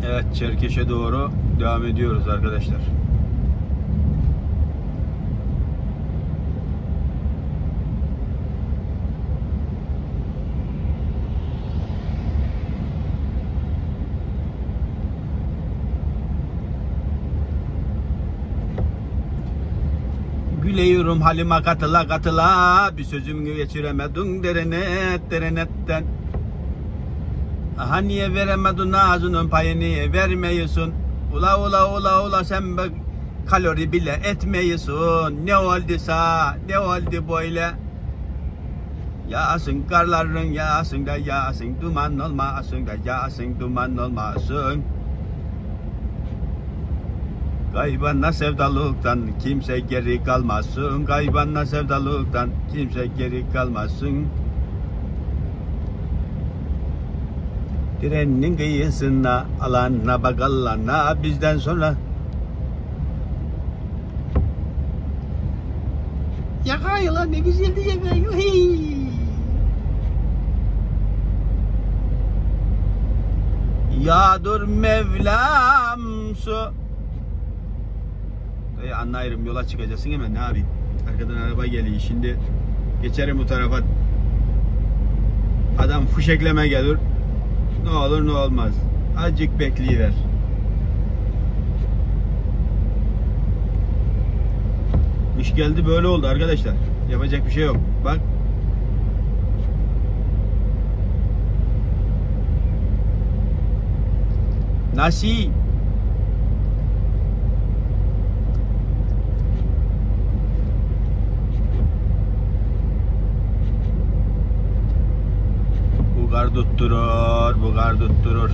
Evet, Çerkeş'e doğru devam ediyoruz arkadaşlar. Gülüyorum halime katıla katıla, bir sözümü geçiremedim derenet derenetten. Aha niye veremedin ağzının payını vermeyiyorsun? Ula ula ula ula sen kalori bile etmeyiyorsun. Ne olduysa ne oldu böyle? Yağsın karların yağsın da yağsın, duman olmasın da yağsın, duman olmasın. Kaybana sevdalıktan kimse geri kalmasın. Kaybana sevdalıktan kimse geri kalmasın. Trenin kıyısına alana bak alana bizden sonra. Yakayı lan, ne güzeldi yakayı. Yağdır Mevlam su. Anlayırım, yola çıkacaksın hemen, ne yapayım? Arkadan araba geliyor, şimdi geçerim bu tarafa. Adam fışekleme gelir. Ne olur ne olmaz. Azıcık bekleyiver. İş geldi böyle oldu arkadaşlar. Yapacak bir şey yok. Bak. Nasıl? Bu kar tutturur, bu kar tutturur.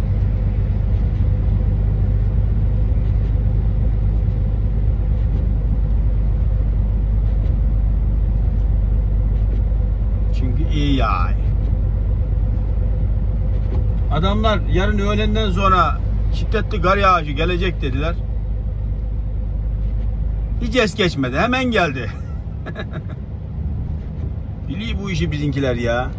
Çünkü iyi yağ. Adamlar yarın öğlenden sonra şiddetli kar yağışı gelecek dediler. Hiç es geçmedi, hemen geldi. Biliyor bu işi bizimkiler ya.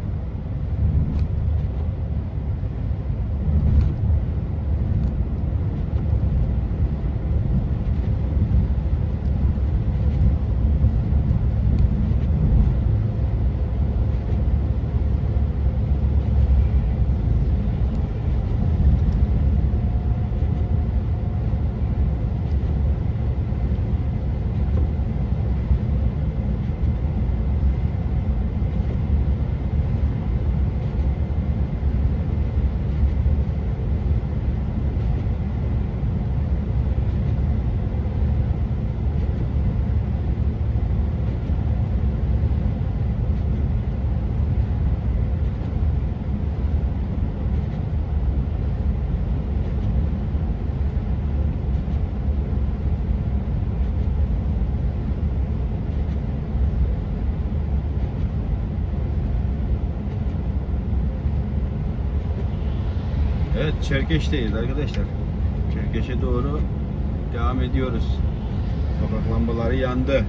Evet, Çerkeş'teyiz arkadaşlar. Çerkeş'e doğru devam ediyoruz. Sokak lambaları yandı.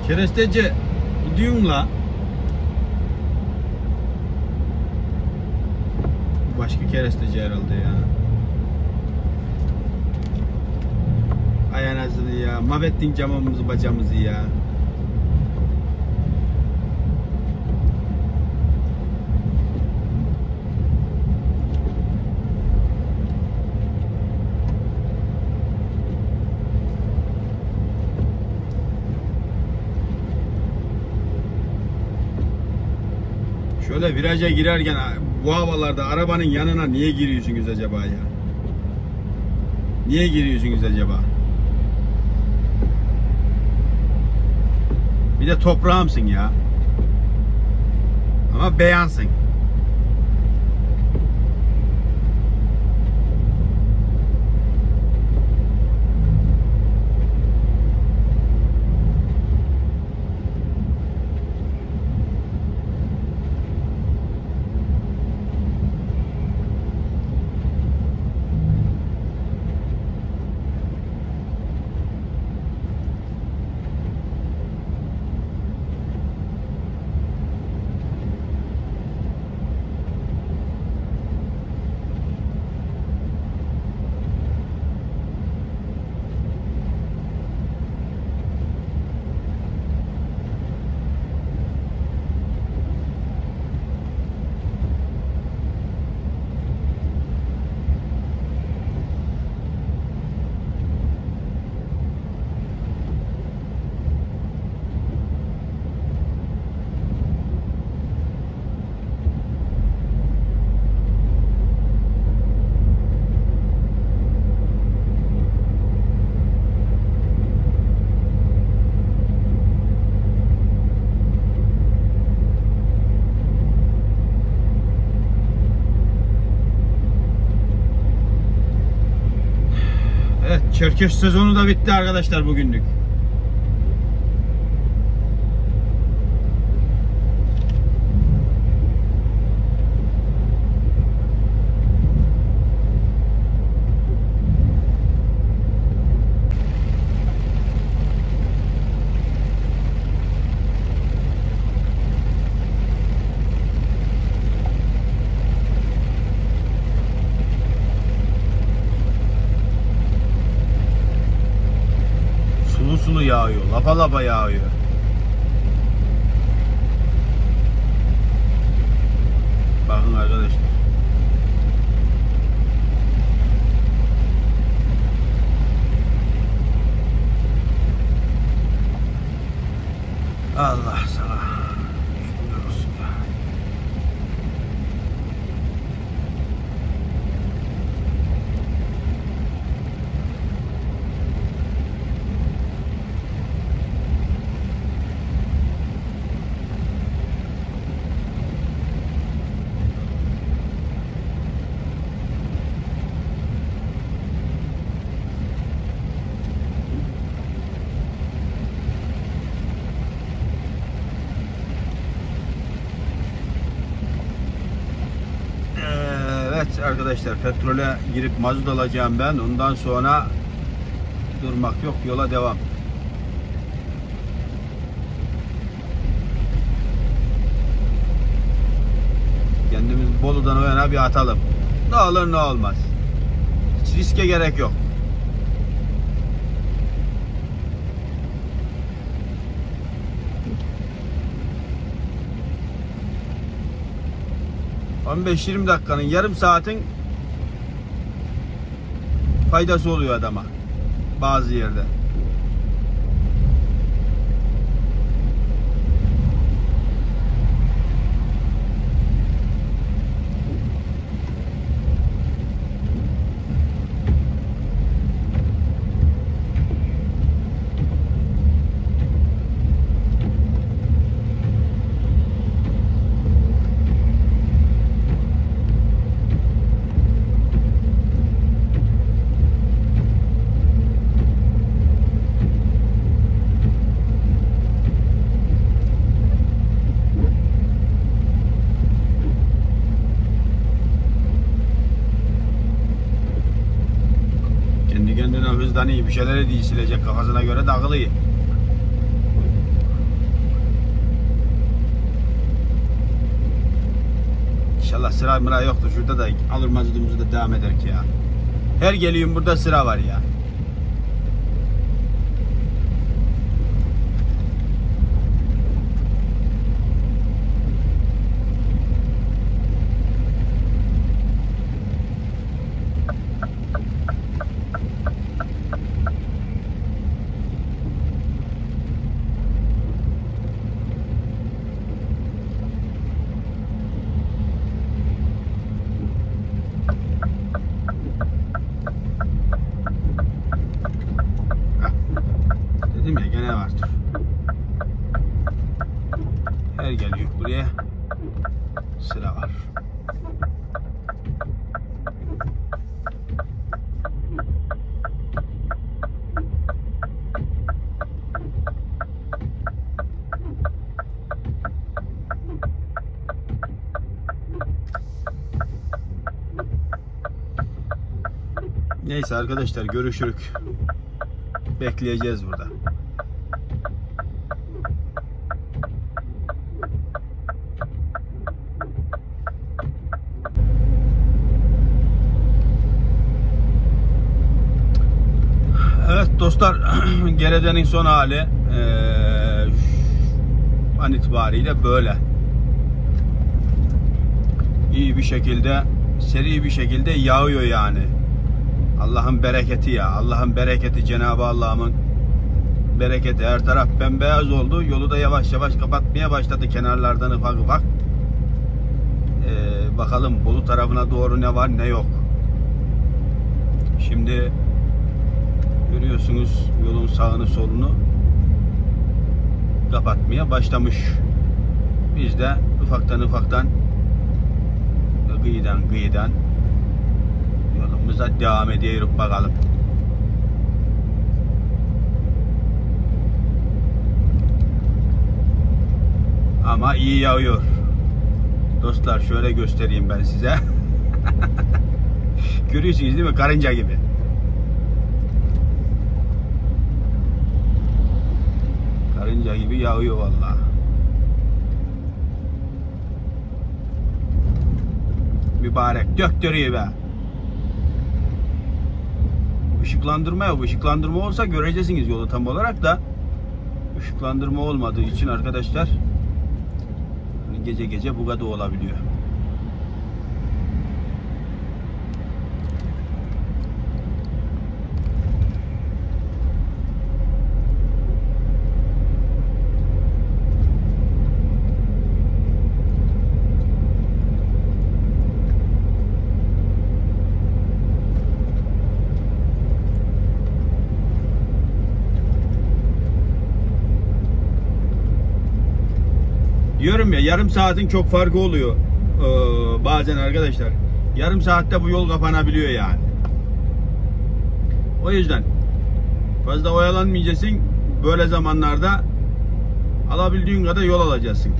Keresteci gidiyorum la. Başka keresteci herhalde ya. Ay anasını ya. Mahvettin camımızı bacamızı ya. Şöyle viraja girerken bu havalarda arabanın yanına niye giriyorsunuz acaba ya? Niye giriyorsunuz acaba? Bir de toprağımsın ya. Ama beyansın. Evet, Çerkeş sezonu da bitti arkadaşlar bugünlük. Sulu yağıyor, lapa lapa yağıyor. Bakın arkadaşlar. Allah sana. Şükürler olsun ya. Evet arkadaşlar, petrole girip mazot alacağım ben. Ondan sonra durmak yok, yola devam. Kendimiz Bolu'dan o yana bir atalım. Ne olur ne olmaz. Hiç riske gerek yok. ...15-20 dakikanın, yarım saatin faydası oluyor adama bazı yerde. Kendine hızdan iyi bir şeyler silecek, kafasına göre takılıyor. İnşallah sıra mıra yoktur. Şurada da alır mazotumuzu da devam eder ki ya. Her geliyorum burada sıra var ya. Dedim ya gene vardır. Her geliyor buraya sıra var. Neyse arkadaşlar, görüşürük. Bekleyeceğiz burada. Evet dostlar, Gerede'nin son hali an itibariyle böyle. İyi bir şekilde, seri bir şekilde yağıyor yani. Allah'ın bereketi ya. Allah'ın bereketi, Cenab-ı Allah'ımın bereketi. Her taraf bembeyaz oldu. Yolu da yavaş yavaş kapatmaya başladı kenarlardan ufak ufak. Bakalım Bolu tarafına doğru ne var ne yok. Şimdi görüyorsunuz yolun sağını solunu kapatmaya başlamış. Biz de ufaktan kıyıdan yolumuza devam ediyoruz bakalım. Ama iyi yağıyor. Dostlar şöyle göstereyim ben size. Görüyorsunuz değil mi? Karınca gibi. Karınca gibi yağıyor vallahi. Mübarek döktürüyor be. Işıklandırma yok. Işıklandırma olsa göreceksiniz yolu tam olarak da. Işıklandırma olmadığı için arkadaşlar gece gece bu kadar olabiliyor. Diyorum ya, yarım saatin çok farkı oluyor bazen arkadaşlar. Yarım saatte bu yol kapanabiliyor yani. O yüzden fazla oyalanmayacaksın. Böyle zamanlarda alabildiğin kadar yol alacaksın.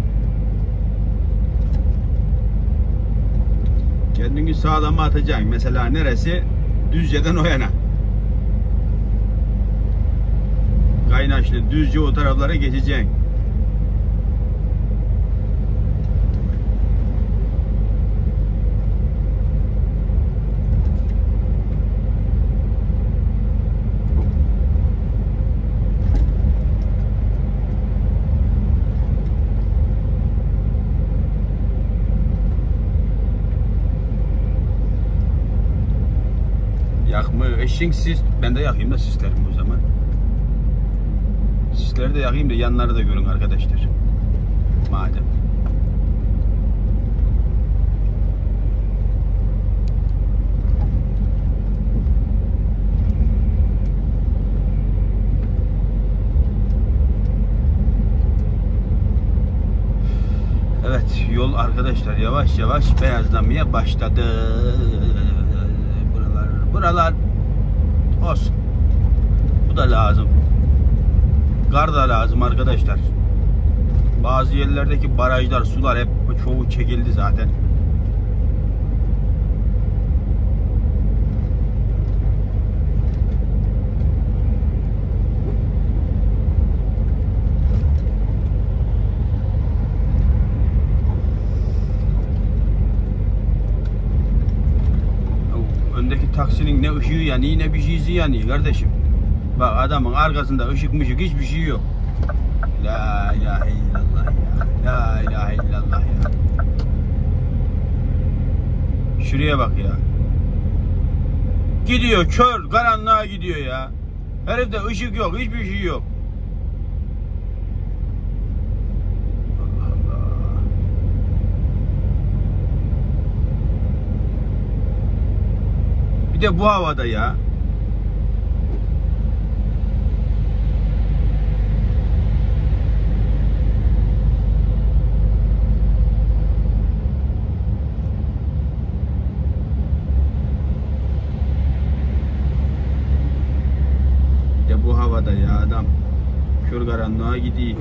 Kendini sağlama atacaksın. Mesela neresi? Düzce'den o yana. Kaynaşlı, Düzce o taraflara geçeceksin. Yakma eşin sis. Ben de yakayım da sislerimi o zaman. Sisleri de yakayım da yanları da görün arkadaşlar. Madem. Evet, yol arkadaşlar yavaş yavaş beyazlamaya başladı. Buralar olsun. Bu da lazım. Kar da lazım arkadaşlar. Bazı yerlerdeki barajlar, sular hep çoğu çekildi zaten. ne ışığı yanıyor ne bir şeysi yanıyor kardeşim. Bak adamın arkasında ışık mışık hiçbir şey yok. La ilahe illallah ya. La ilahe illallah ya. Şuraya bak ya. Gidiyor kör karanlığa gidiyor ya. Herifde ışık yok, hiçbir şey yok. Allah Allah. Bir de bu havada ya. Bu havada ya adam kör karanlığa gidiyor.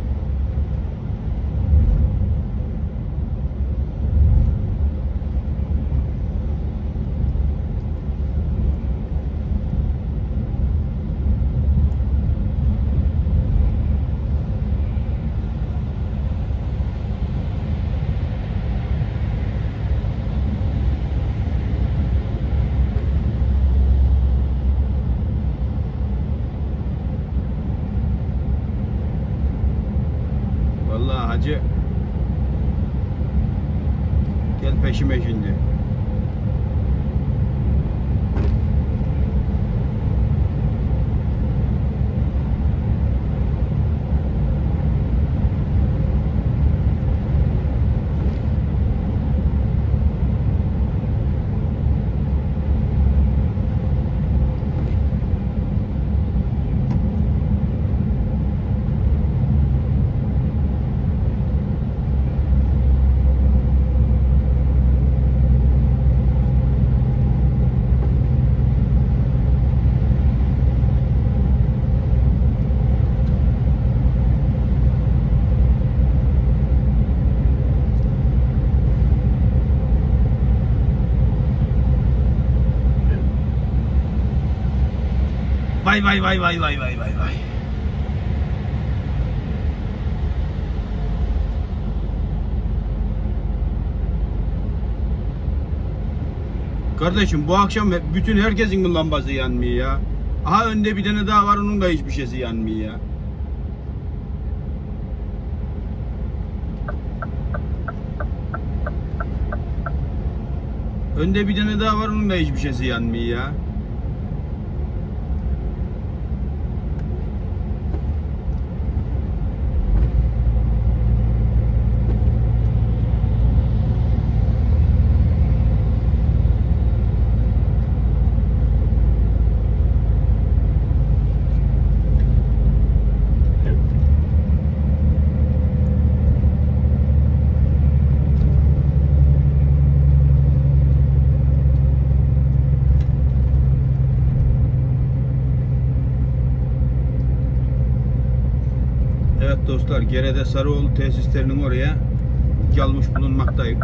Vallahi hacı gel peşime şimdi. Vay vay vay vay vay vay vay vay. Kardeşim bu akşam bütün herkesin lambası yanmıyor ya. Aha önde bir tane daha var, onun da hiçbir şeysi yanmıyor ya. Önde bir tane daha var, onun da hiçbir şeysi yanmıyor ya. Evet dostlar, Gerede Sarıoğlu tesislerinin oraya gelmiş bulunmaktayım.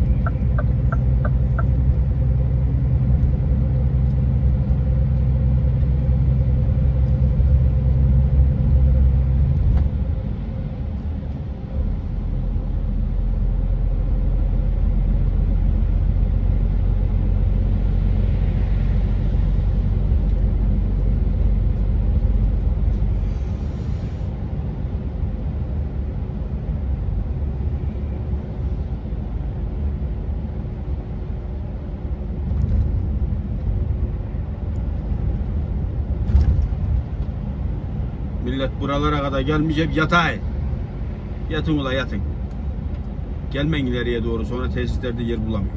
Millet buralara kadar gelmeyecek, yatay. Yatın ula yatın. Gelmeyin ileriye doğru, sonra tesislerde yer bulamıyor.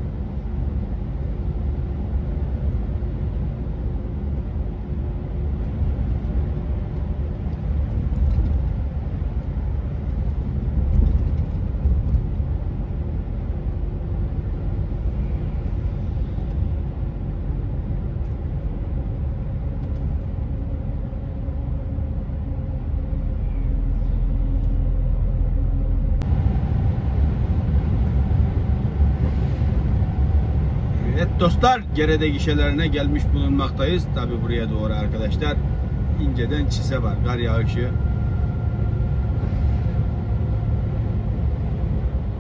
Evet dostlar, Gerede gişelerine gelmiş bulunmaktayız. Tabi buraya doğru arkadaşlar inceden çise var, kar yağışı.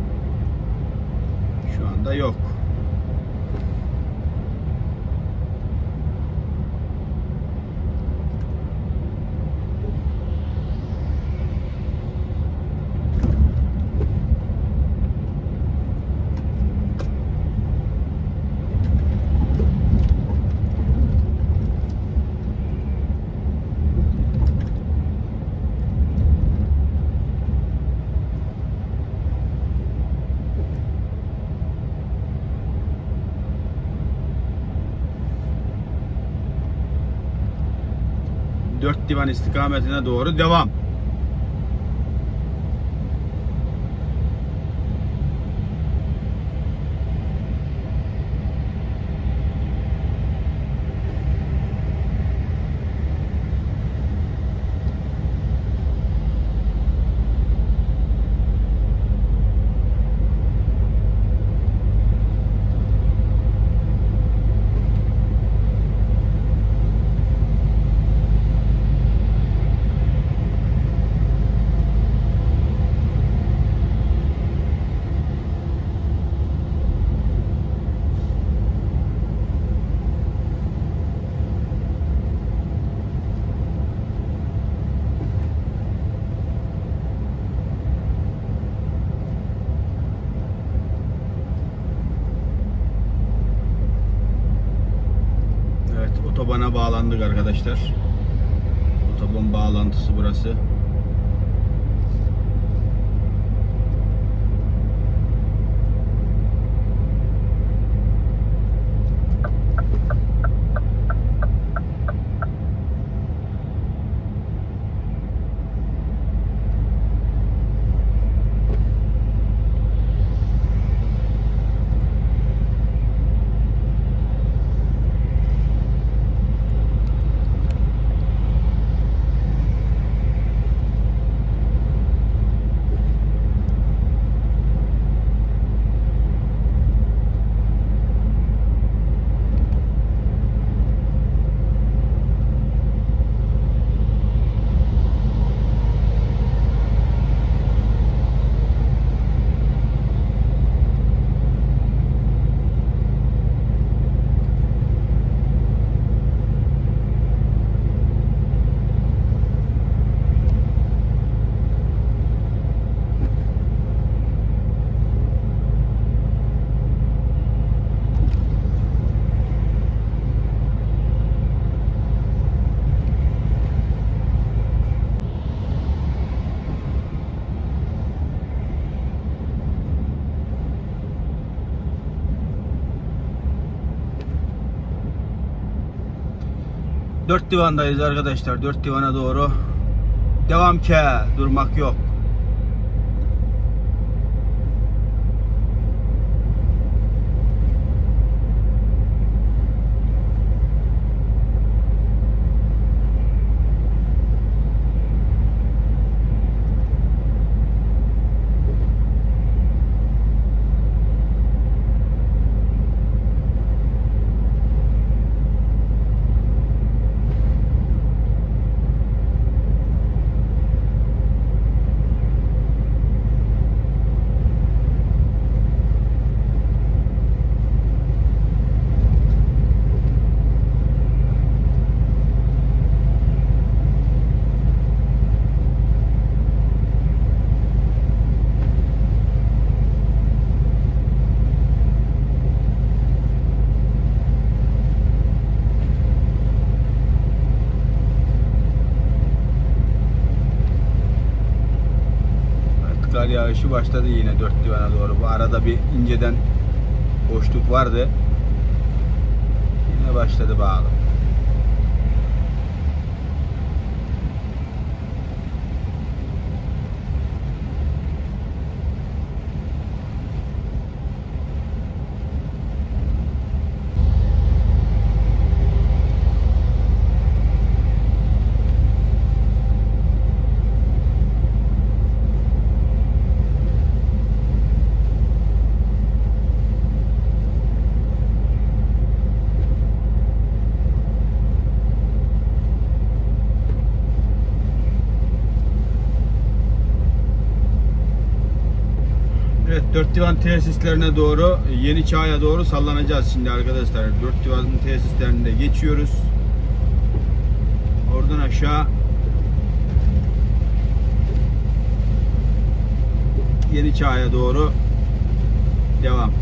Şu anda yok. Dört Divan istikametine doğru devam. Otobana bağlandık arkadaşlar. Otoban bağlantısı burası. Dört Divan'dayız arkadaşlar. Dört Divan'a doğru devam ki, durmak yok. Kar yağışı başladı yine Dört Divan'a doğru. Bu arada bir inceden boşluk vardı. Yine başladı bakalım. Evet, Dört Divan tesislerine doğru, Yeniçay'a doğru sallanacağız şimdi arkadaşlar. Dört Divan tesislerinde geçiyoruz. Oradan aşağı Yeniçay'a doğru devam.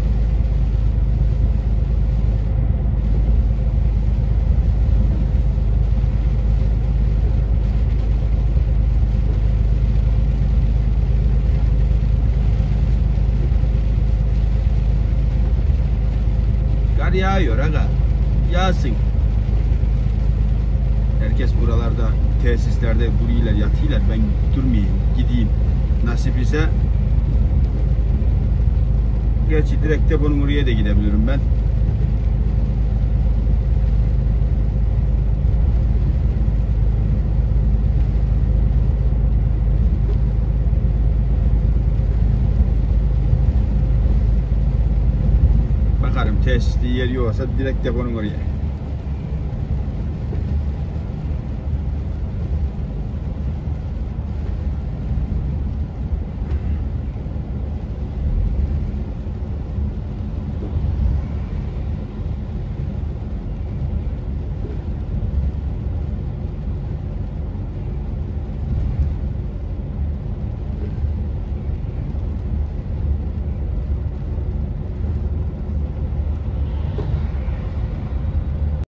Kar yağıyor aga. Yağsın. Herkes buraya buralarda tesislerde duruyorlar, yatıyorlar. Ben durmayayım, gideyim. Nasip ise gerçi direkt deponun oraya da gidebilirim ben. Bakarım tesisli yer yoksa direkt deponun oraya.